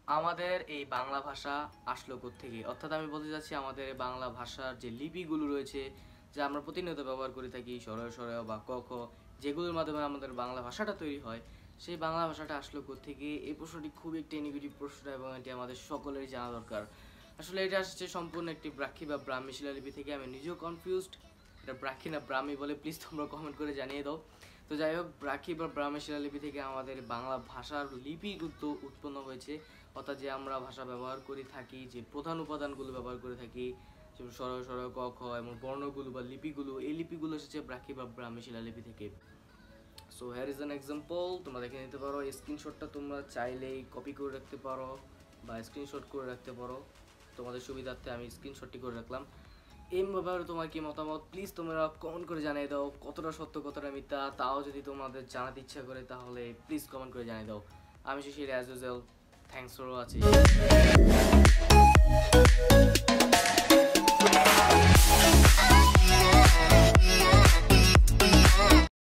আমাদের এই বাংলা ভাষা আসলো কোত্থেকে, অর্থাৎ আমি বলতে চাচ্ছি আমাদের এই বাংলা ভাষার যে লিপিগুলো রয়েছে, যা আমরা প্রতিনিয়ত ব্যবহার করে থাকি, সরয় বা ক খ, যেগুলোর মাধ্যমে আমাদের বাংলা ভাষাটা তৈরি হয়, সেই বাংলা ভাষাটা আসলো কোত্থেকে, এই প্রশ্নটি খুব একটি নেগেটিভ প্রশ্ন এবং এটি আমাদের সকলেরই জানা দরকার। আসলে এটা আসছে সম্পূর্ণ একটি ব্রাহ্মী বা ব্রাহ্মী শিলালিপি থেকে। আমি নিজেও কনফিউজড, এটা ব্রাহ্মী না ব্রাহ্মী বলে, প্লিজ তোমরা কমেন্ট করে জানিয়ে দাও। তো যাই হোক, ব্রাহ্মী বা ব্রাহ্মী শিলালিপি থেকে আমাদের বাংলা ভাষার লিপি উৎপন্ন হয়েছে, অর্থাৎ যে আমরা ভাষা ব্যবহার করে থাকি, যে প্রধান উপাদানগুলো ব্যবহার করে থাকি, যেমন সরল সরল ক খ এবং বর্ণগুলো বা লিপিগুলো, এই লিপিগুলো এসেছে ব্রাহ্মী বা ব্রাহ্মী শিলালিপি থেকে। So here is an example, তোমরা দেখে নিতে পারো। স্ক্রিনশটটা তোমরা চাইলেই কপি করে রাখতে পারো বা স্ক্রিনশট করে রাখতে পারো, তোমাদের সুবিধার্থে আমি স্ক্রিনশটটি করে রাখলাম। এই ব্যাপারে তোমার কি মতামত, প্লিজ তোমরা কমেন্ট করে জানিয়ে দাও। কতটা সত্য কতটা মিথ্যা তাও যদি তোমাদের জানাতে ইচ্ছা করে তাহলে প্লিজ কমেন্ট করে জানিয়ে দাও। আমি Shishir, as usual. Thanks for watching.